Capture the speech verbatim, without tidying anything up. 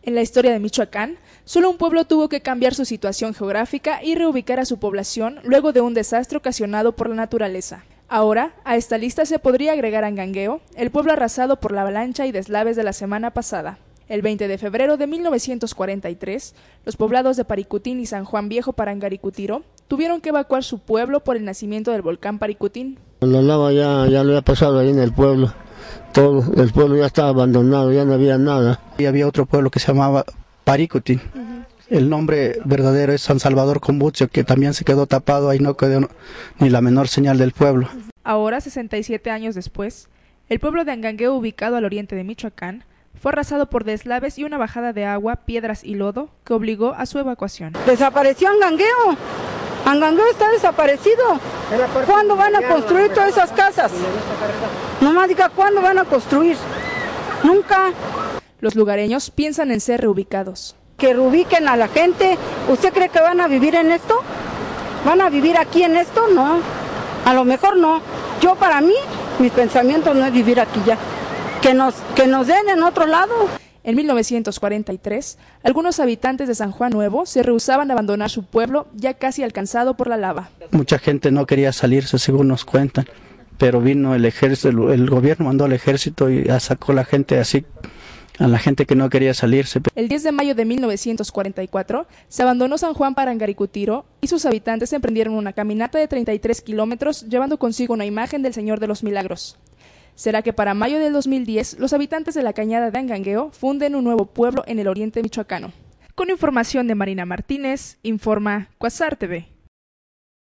En la historia de Michoacán, solo un pueblo tuvo que cambiar su situación geográfica y reubicar a su población luego de un desastre ocasionado por la naturaleza. Ahora, a esta lista se podría agregar Angangueo, el pueblo arrasado por la avalancha y deslaves de la semana pasada. El veinte de febrero de mil novecientos cuarenta y tres, los poblados de Paricutín y San Juan Viejo Parangaricutiro tuvieron que evacuar su pueblo por el nacimiento del volcán Paricutín. La lava ya, ya lo había pasado ahí en el pueblo. Todo el pueblo ya estaba abandonado, ya no había nada. Y había otro pueblo que se llamaba Paricutín. Uh-huh. El nombre verdadero es San Salvador Combucio, que también se quedó tapado, ahí no quedó ni la menor señal del pueblo. Ahora, sesenta y siete años después, el pueblo de Angangueo, ubicado al oriente de Michoacán, fue arrasado por deslaves y una bajada de agua, piedras y lodo que obligó a su evacuación. Desapareció Angangueo. Angangueo está desaparecido. ¿Cuándo van a construir todas esas casas? No me diga cuándo van a construir. Nunca. Los lugareños piensan en ser reubicados. Que reubiquen a la gente. ¿Usted cree que van a vivir en esto? ¿Van a vivir aquí en esto? No. A lo mejor no. Yo, para mí, mis pensamientos no es vivir aquí ya. Que nos, que nos den en otro lado. En mil novecientos cuarenta y tres, algunos habitantes de San Juan Nuevo se rehusaban a abandonar su pueblo ya casi alcanzado por la lava. Mucha gente no quería salirse, según nos cuentan, pero vino el ejército, el gobierno mandó al ejército y sacó a la gente así, a la gente que no quería salirse. El diez de mayo de mil novecientos cuarenta y cuatro se abandonó San Juan Parangaricutiro y sus habitantes emprendieron una caminata de treinta y tres kilómetros llevando consigo una imagen del Señor de los Milagros. Será que para mayo del dos mil diez, los habitantes de la cañada de Angangueo funden un nuevo pueblo en el oriente michoacano. Con información de Marina Martínez, informa Cuasar T V.